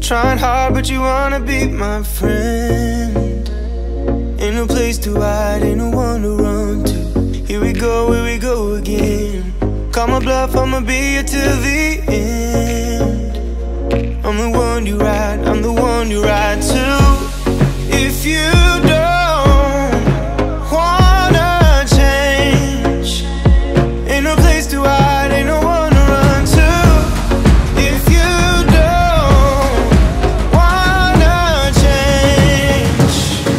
Trying hard, but you wanna be my friend. Ain't no place to hide, ain't no one to run to. Here we go again. Call my bluff, I'ma be here till the end. I'm the one you ride, I'm the one you ride to. If you don't wanna change, ain't no place to hide, ain't no one to run to. If you don't wanna change,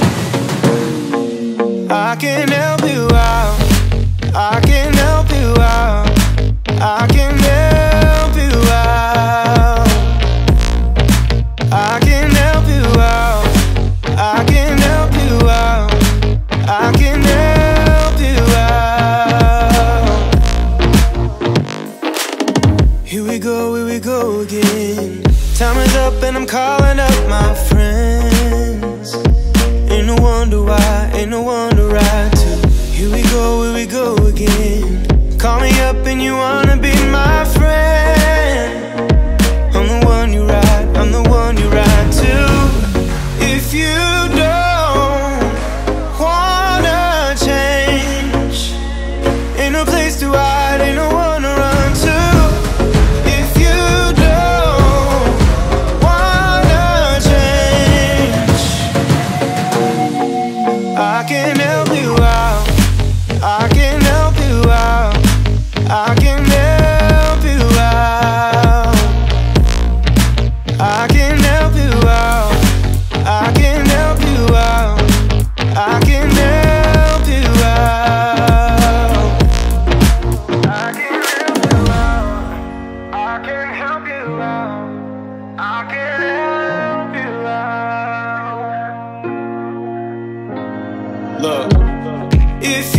I can help you out, I can help you out, I can help you out, I can help you out, I can help you out, I can help you out. Here we go again. Time is up and I'm calling up my friends. Ain't no wonder why, ain't no one to ride to. Here we go again. Call me up and you wanna be my friend. I'm the one you ride, I'm the one you ride to. If you don't wanna change, ain't no place to hide, ain't no one to run to. If you don't wanna change, I can help you out, I can help you out, I can help you out, I can help you out, I can help you out, I can help you out, I can help you out, I can help you out, I can help you out. Look, if